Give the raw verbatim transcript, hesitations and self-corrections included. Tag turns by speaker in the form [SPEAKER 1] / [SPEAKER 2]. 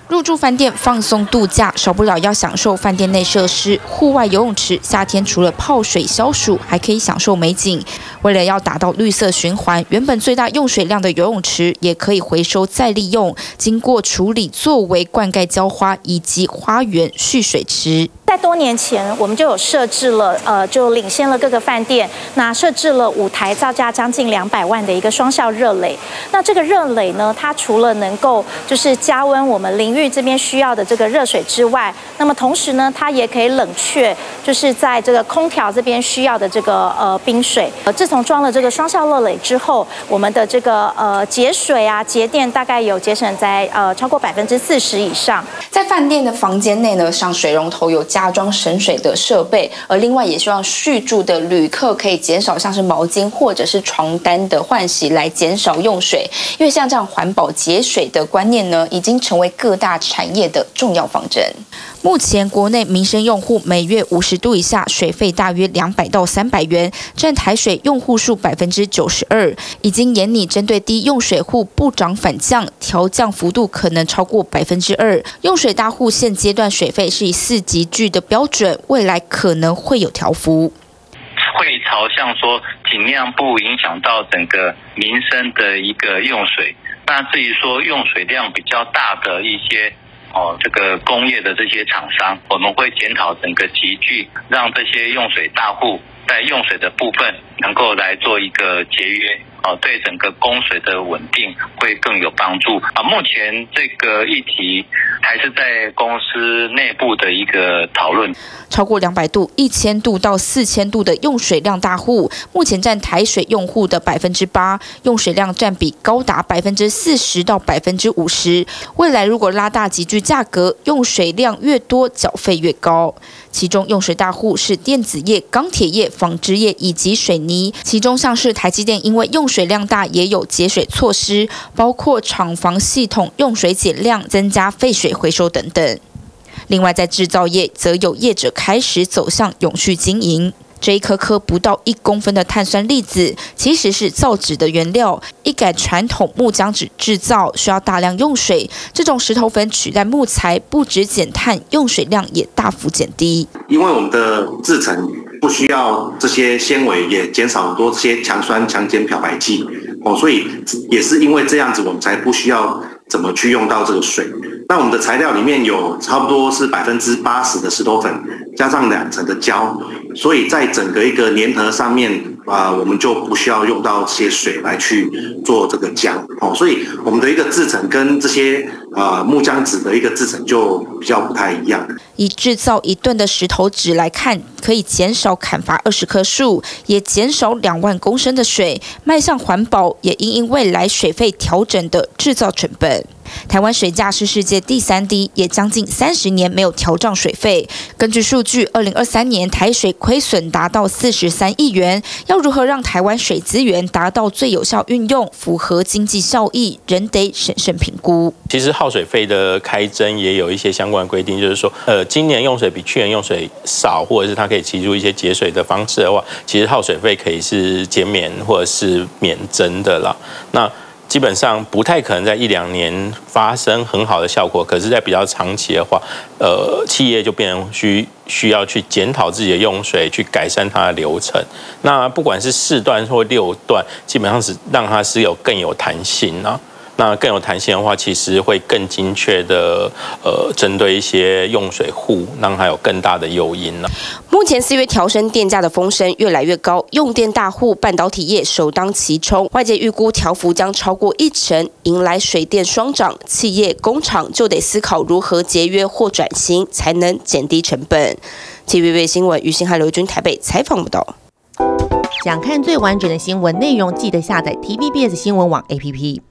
[SPEAKER 1] 入住饭店放松度假，少不了要享受饭店内设施。户外游泳池夏天除了泡水消暑，还可以享受美景。为了要达到绿色循环，原本最大用水量的游泳池也可以回收再利用，经过处理作为灌溉浇花以及花园蓄水池。
[SPEAKER 2] 在多年前，我们就有设置了，呃，就领先了各个饭店，那设置了五台造价将近两百万的一个双效热垒。那这个热垒呢，它除了能够就是加温我们淋浴这边需要的这个热水之外，那么同时呢，它也可以冷却，就是在这个空调这边需要的这个呃冰水。呃，自从装了这个双效热垒之后，我们的这个呃节水啊、节电大概有节省在呃超过百分之四十以上。
[SPEAKER 1] 在饭店的房间内呢，像水龙头有加装省水的设备，而另外也希望续住的旅客可以减少像是毛巾或者是床单的换洗，来减少用水。因为像这样环保节水的观念呢，已经成为各大产业的重要方针。目前国内民生用户每月五十度以下水费大约两百到三百元，占台水用户数百分之九十二。已经严拟针对低用水户不涨反降，调降幅度可能超过百分之二。用水大户现阶段水费是以四级距的标准，未来可能会有调幅。
[SPEAKER 3] 会朝向说尽量不影响到整个民生的一个用水。那至于说用水量比较大的一些哦，这个工业的这些厂商，我们会检讨整个集聚，让这些用水大户在用水的部分能够来做一个节约。哦，对整个供水的稳定会更有帮助啊。目前这个议题还是在公司内部的一个讨论。
[SPEAKER 1] 超过两百度、一千度到四千度的用水量大户，目前占台水用户的百分之八，用水量占比高达百分之四十到百分之五十。未来如果拉大集聚价格，用水量越多，缴费越高。其中用水大户是电子业、钢铁业、纺织业以及水泥，其中像是台积电，因为用水量大，也有节水措施，包括厂房系统用水减量、增加废水回收等等。另外，在制造业，则有业者开始走向永续经营。这一颗颗不到一公分的碳酸粒子，其实是造纸的原料。一改传统木浆纸制造需要大量用水，这种石头粉取代木材，不止减碳，用水量也大幅减低。
[SPEAKER 4] 因为我们的制成不需要这些纤维，也减少很多这些强酸、强碱漂白剂哦，所以也是因为这样子，我们才不需要怎么去用到这个水。那我们的材料里面有差不多是百分之八十的石头粉，加上两层的胶，所以在整个一个粘合上面啊、呃，我们就不需要用到这些水来去做这个浆哦，所以我们的一个制成跟这些呃木浆纸的一个制成就比较不太一样。
[SPEAKER 1] 以制造一吨的石头纸来看，可以减少砍伐二十棵树，也减少两万公升的水，迈向环保，也因应未来水费调整的制造成本。台湾水价是世界第三低，也将近三十年没有调涨水费。根据数据，二零二三年台水亏损达到四十三亿元。要如何让台湾水资源达到最有效运用，符合经济效益，仍得审慎评估。
[SPEAKER 5] 其实耗水费的开征也有一些相关规定，就是说，呃，今年用水比去年用水少，或者是它可以提出一些节水的方式的话，其实耗水费可以是减免或者是免征的啦。那基本上不太可能在一两年发生很好的效果，可是，在比较长期的话，呃，企业就变成需需要去检讨自己的用水，去改善它的流程。那不管是四段或六段，基本上是让它是有更有弹性啊。那更有弹性的话，其实会更精确的呃，针对一些用水户，让它有更大的诱因了。
[SPEAKER 6] 目前四月调升电价的风声越来越高，用电大户、半导体业首当其冲。外界预估调幅将超过一成，迎来水电双涨，企业工厂就得思考如何节约或转型，才能减低成本。T V B 新闻于新汉刘军台北采访报道。
[SPEAKER 7] 想看最完整的新闻内容，记得下载 T V B S 新闻网 A P P。